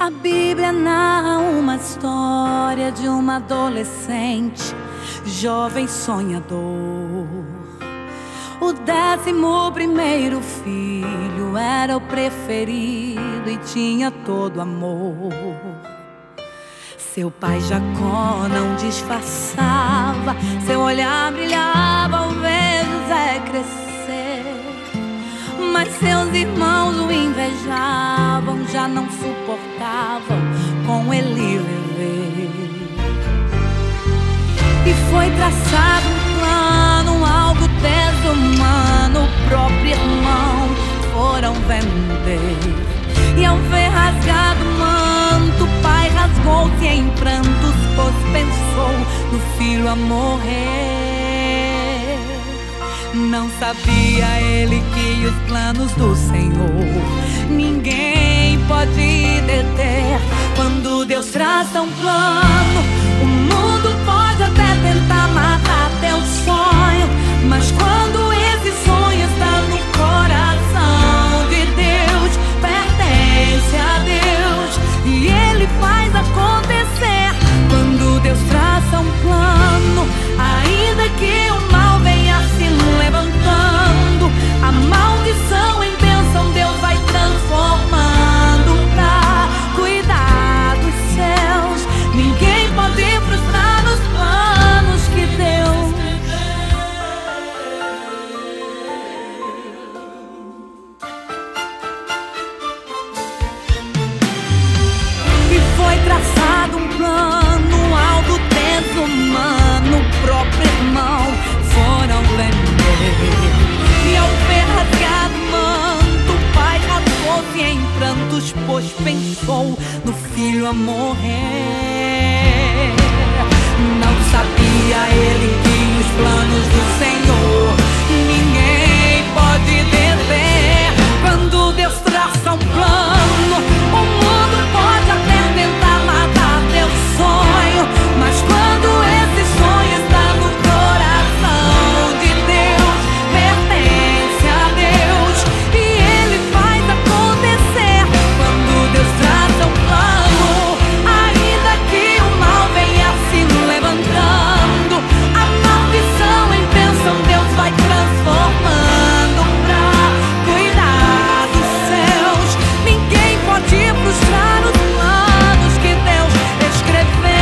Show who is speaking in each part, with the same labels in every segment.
Speaker 1: A Bíblia narra uma história de uma adolescente, jovem sonhador. O 11º filho era o preferido e tinha todo amor. Seu pai Jacó não disfarçava, seu olhar brilhava ao ver José crescer. Mas seus irmãos o invejavam, já não suportavam com ele viver. E foi traçado um plano, algo desumano, o próprio irmão foram vender. E ao ver rasgado o manto, o pai rasgou-se em prantos, pois pensou no filho a morrer. Não sabia ele que os planos do Senhor ninguém pode deter. Quando Deus traça um plano, o mundo pode até tentar matar teu sonho, mas quando esse sonho está no coração de Deus, pertence a Deus e Ele faz acontecer. Quando Deus traça um plano, ainda que o mal venha se levantando, a maldição em bênção Deus vai transformando pra cuidar dos céus. Ninguém pode frustrar os planos que Deus e foi traçado um plano, algo desumano, o próprio irmão foram vender. E ao ver rasgado o manto, o pai rasgou-se em prantos, pois pensou no filho a morrer. Não sabia ele que os planos do Senhor ninguém pode deter. Quando Deus traça um plano, o mundo pode até tentar matar teu sonho, mas quando esse sonho está no coração de Deus, pertence a Deus e Ele faz acontecer. Quando Deus traça um plano, ainda que o mal venha se levantando, a maldição em bênção Deus vai transformando pra cuidar dos céus. Ninguém pode frustrar os planos que Deus escreveu.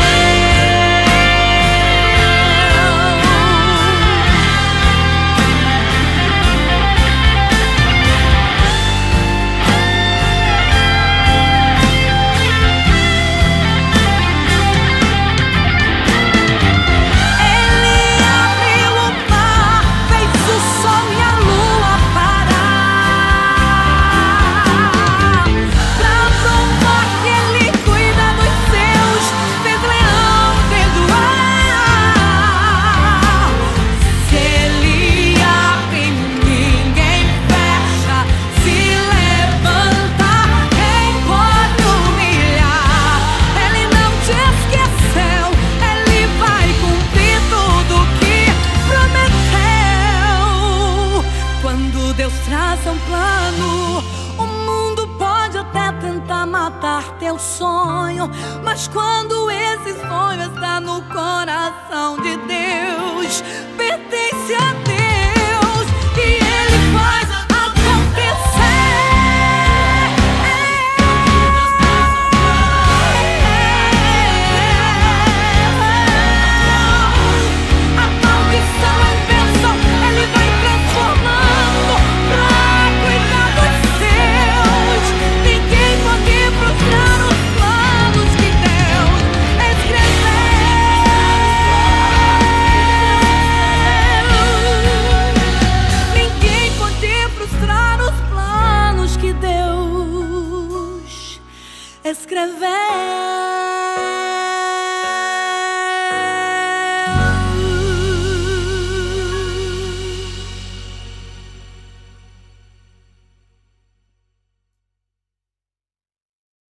Speaker 1: Ele abriu o mar, fez o sol e a lua parar, pra provar que Ele cuida dos seus, fez leão jejuar. Se Ele abre, ninguém fecha, se levanta, quem pode humilhar? Ele não te esqueceu, Ele vai cumprir tudo que prometeu. Quando Deus traça um plano, o mundo pode até tentar matar teu sonho, mas quando esse sonho está no coração de Deus, pertence a Deus e Ele faz acontecer. A maldição em bênção Ele vai transformando pra cuidar dos seus. Ninguém pode frustrar os planos que Deus escreveu. Ninguém pode frustrar os planos que Deus escreveu.